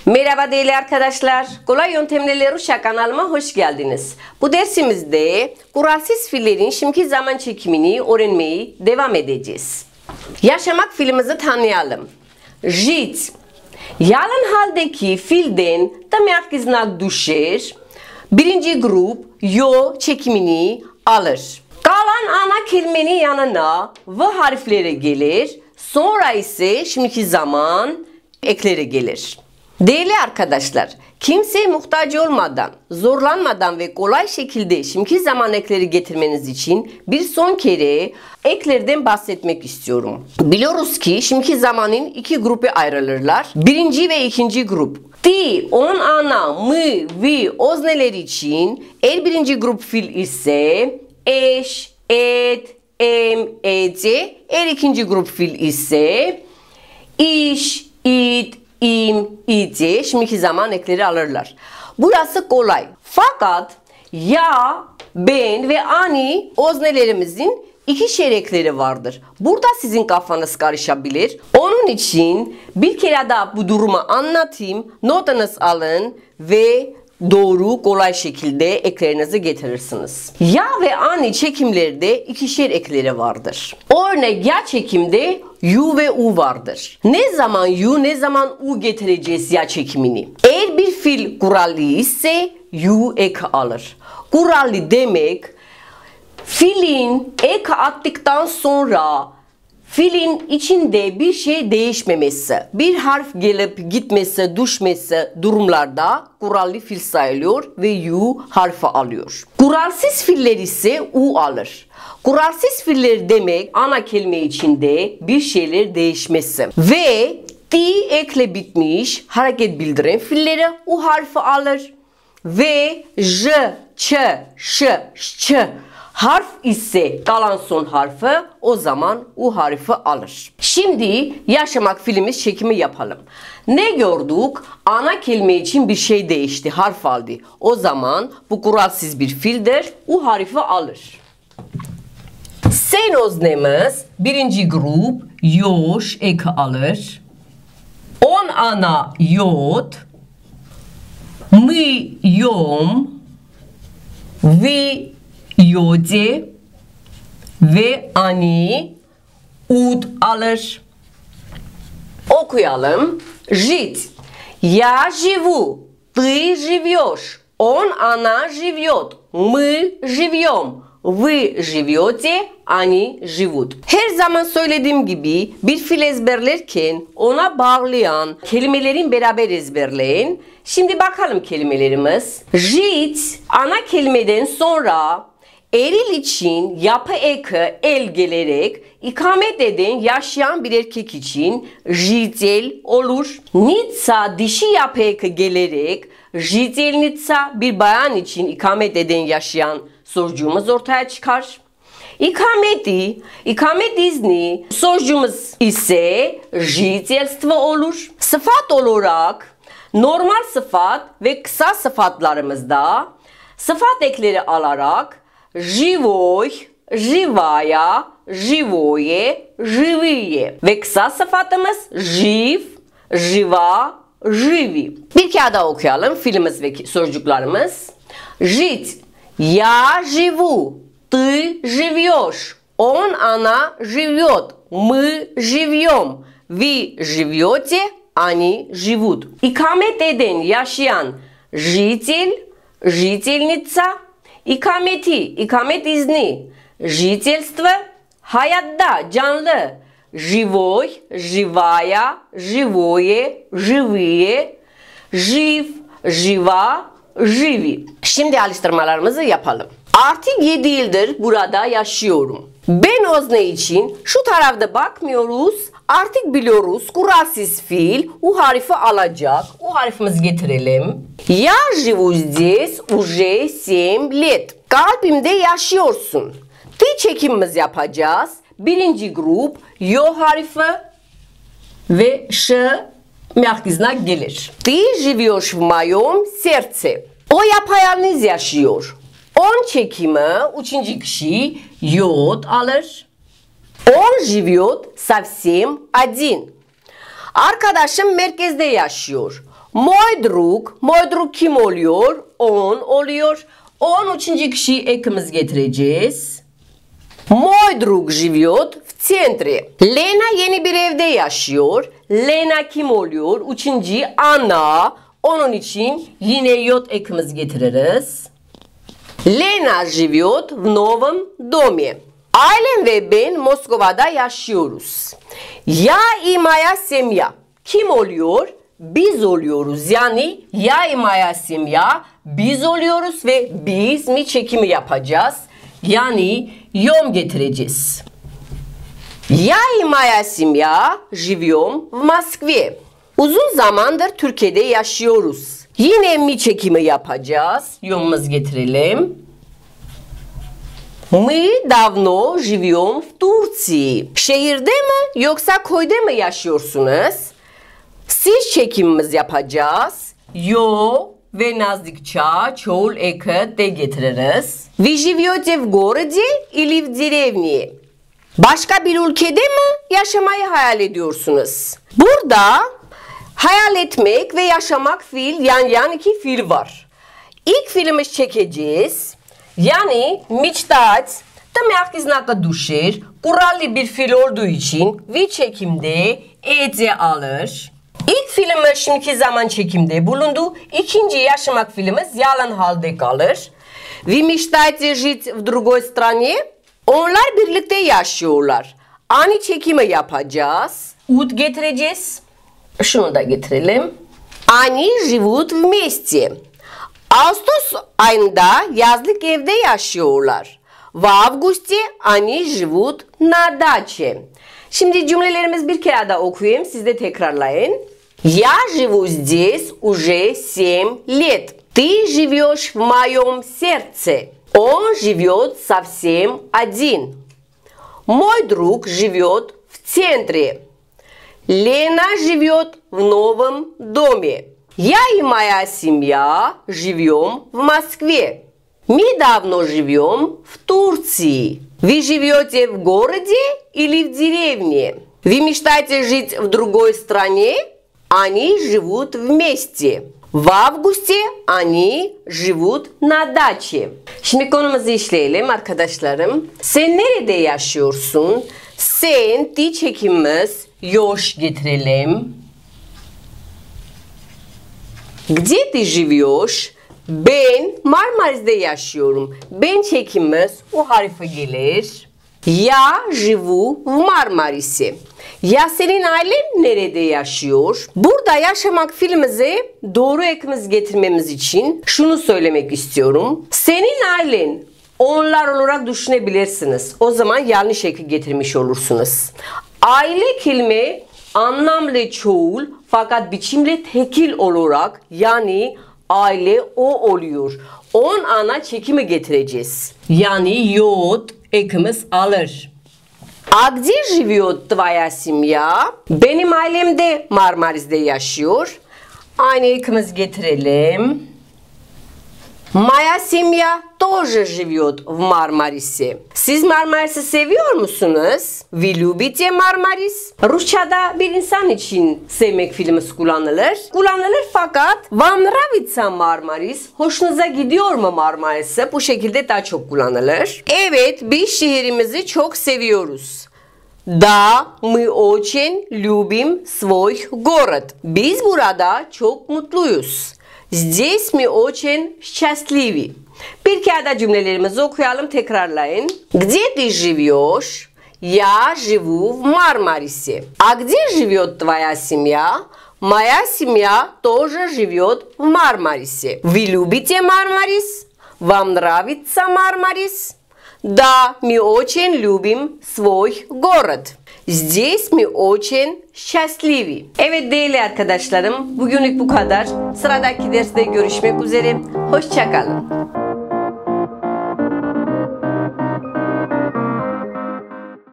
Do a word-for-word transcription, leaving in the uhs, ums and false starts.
Merhaba değerli arkadaşlar. Kolay Yöntemlerle Rusça kanalıma hoş geldiniz. Bu dersimizde kuralsız fiillerin şimdiki zaman çekimini öğrenmeyi devam edeceğiz. Yaşamak fiilimizi tanıyalım. Жить. Yalan haldeki fiilden temel kıznak düşer. Birinci grup yo çekimini alır. Kalan ana kelimenin yanına v harfleri gelir. Sonra ise şimdiki zaman ekleri gelir. Değerli arkadaşlar, kimseye muhtaç olmadan, zorlanmadan ve kolay şekilde şimdiki zaman ekleri getirmeniz için bir son kere eklerden bahsetmek istiyorum. Biliyoruz ki şimdiki zamanın iki grubu ayrılırlar. Birinci ve ikinci grup. Ti, on, ana, mı, vi, özneler için eğer birinci grup fiil ise eş, et, em, ece. Eğer ikinci grup fiil ise iş, it, im, ice şimdiki zaman ekleri alırlar. Burası kolay. Fakat ya, ben ve ani öznelerimizin iki ekleri vardır. Burada sizin kafanız karışabilir. Onun için bir kere daha bu durumu anlatayım. Notanız alın ve doğru kolay şekilde eklerinizi getirirsiniz. Ya ve ani çekimlerde ikişer ekleri vardır. Örnek ya çekimde yu ve u vardır. Ne zaman yu ne zaman u getireceğiz ya çekimini? Eğer bir fiil kurallı ise yu ek alır. Kurallı demek fiilin ek attıktan sonra fiilin içinde bir şey değişmemesi, bir harf gelip gitmesi, düşmesi durumlarda kurallı fiil sayılıyor ve yu harfi alıyor. Kuralsız fiiller ise u alır. Kuralsız fiiller demek ana kelime içinde bir şeyler değişmesi ve ti ekle bitmiş hareket bildiren fiilleri u harfi alır ve j, ç, ş, ç harf ise kalan son harfi o zaman u harfi alır. Şimdi yaşamak fiilimiz çekimi yapalım. Ne gördük? Ana kelime için bir şey değişti, harf aldı. O zaman bu kuralsız bir fiildir, u harfi alır. Sen öznemiz birinci grup yoş eki alır. On ana yod, mı yom, ve yode ve ani ud alır. Okuyalım. Жить. Я живу. Ты живешь. Он, она живет. Мы живем. Вы живете. Они живут. Her zaman söylediğim gibi bir fiil ezberlerken ona bağlayan kelimelerin beraber ezberleyin. Şimdi bakalım kelimelerimiz. Жить ana kelimeden sonra eril için yapı eki el gelerek ikamet eden yaşayan bir erkek için jitel olur. Nitsa dişi yapı eki gelerek jitelnitsa bir bayan için ikamet eden yaşayan sözcüğümüz ortaya çıkar. İkameti, ikamet izni sözcüğümüz ise jitelstvo olur. Sıfat olarak normal sıfat ve kısa sıfatlarımızda sıfat ekleri alarak живой, живая, живое, живые ve kısa sıfatımız жив, жива, живи. Bir kere daha okuyalım fiilimiz ve sözcüklerimiz. Жить. Я живу. Ты живешь. Он, она живет. Мы живем. Вы живете. Они живут. İkamet eden, yaşayan житель, жительница, İkameti, ikamet izni, жительство, hayatta, canlı, живой, живая, живое, живые, жив, жива, живи. Şimdi alıştırmalarımızı yapalım. Artık yedi yıldır burada yaşıyorum. Ben özne için şu tarafta bakmıyoruz. Artık biliyoruz kuralsız fiil u harfi alacak. U harfimizi getirelim. Я живу здесь уже семь лет. Kalbimde yaşıyorsun. Ti çekimimiz yapacağız. Birinci grup yo harfi ve ş merkezine gelir. Ты живешь в моем сердце. O yapayalnız yaşıyor. On çekimi üçüncü kişi yod alır. Он живет совсем один. Arkadaşım merkezde yaşıyor. Мой друг. Мой друг kim oluyor? On oluyor. On üçüncü kişi ekimiz getireceğiz. Мой друг живет в центре. Lena yeni bir evde yaşıyor. Lena kim oluyor? Üçüncü ana. Onun için yine yot ekimiz getiririz. Lena живет в новом доме. Ailem ve ben Moskova'da yaşıyoruz. Я и моя семья. Kim oluyor? Biz oluyoruz. Yani я и моя семья biz oluyoruz ve biz mi çekimi yapacağız. Yani yom getireceğiz. Я и моя семья живем в Москве. Uzun zamandır Türkiye'de yaşıyoruz. Yine mi çekimi yapacağız. Yomumuz getirelim. Мы давно живем в Турции. Şehirde mi yoksa koyda mı yaşıyorsunuz? Siz çekimimiz yapacağız. Yo ve nazdikça çoğul eki de getiririz. Вы живете в городе или в деревне? Başka bir ülkede mi yaşamayı hayal ediyorsunuz? Burada hayal etmek ve yaşamak fiil yan yan iki fiil var. İlk fiilimiz çekeceğiz. Yani мечтать da mevki znaka düşer. Kurallı bir fiil olduğu için ve çekimde ece alır. İlk fiilimiz şimdiki zaman çekimde bulundu. İkinci yaşamak fiilimiz yalan halde kalır. Вы мечтаете жить в другой стране? Onlar birlikte yaşıyorlar. Aynı çekimi yapacağız. Ud getireceğiz. Şunu da getirelim. Они живут вместе. Ağustos ayında yazlık evde yaşıyorlar. В августе они живут на даче. Şimdi cümlelerimiz bir kere daha okuyayım. Siz de tekrarlayın. Я живу здесь уже семь лет. Ты живешь в моем сердце. Он живет совсем один. Мой друг живет в центре. Лена живет в новом доме. Я и моя семья живем в Москве. Мы давно живем в Турции. Вы живете в городе или в деревне? Вы мечтаете жить в другой стране? Они живут вместе. В августе они живут на даче. Şimdi konumuzu işleyelim arkadaşlarım. Sen nerede yaşıyorsun? Sen di çekimimiz yoş getirelim. Где ты живешь? Ben Marmaris'te yaşıyorum. Ben çekimimiz o harfi gelir. Я живу в Marmaris'e. Ya senin ailen nerede yaşıyor? Burada yaşamak fiilimize doğru ekimiz getirmemiz için şunu söylemek istiyorum. Senin ailen onlar olarak düşünebilirsiniz. O zaman yanlış eki getirmiş olursunuz. Aile kelime anlamlı çoğul fakat biçimli tekil olarak yani aile o oluyor. On ana çekimi getireceğiz. Yani yod ekimiz alır. А где живет твоя семья? Benim ailem de Marmaris'te yaşıyor. Aynı ekimiz getirelim. Моя семья тоже живет в Marmaris'e. Siz Marmaris'i seviyor musunuz? Вы любите Marmaris? Rusçada bir insan için sevmek fiilimiz kullanılır. Kullanılır fakat Вам нравится Marmaris? Hoşunuza gidiyor mu Marmaris'e? Bu şekilde daha çok kullanılır. Evet, biz şehrimizi çok seviyoruz. Да, мы очень любим свой город. Biz burada çok mutluyuz. Здесь мы очень счастливы. Bir kere daha cümlelerimizi okuyalım, tekrarlayın. Где ты живешь? Я живу в Мармарисе. А где живет твоя семья? Моя семья тоже живет в Мармарисе. Вы любите Мармарис? Вам нравится Мармарис? Да, мы очень любим свой город. Здесь мы очень счастливы. Evet değerli arkadaşlarım, bugünlük bu kadar. Sıradaki derste görüşmek üzere. Hoşça kalın.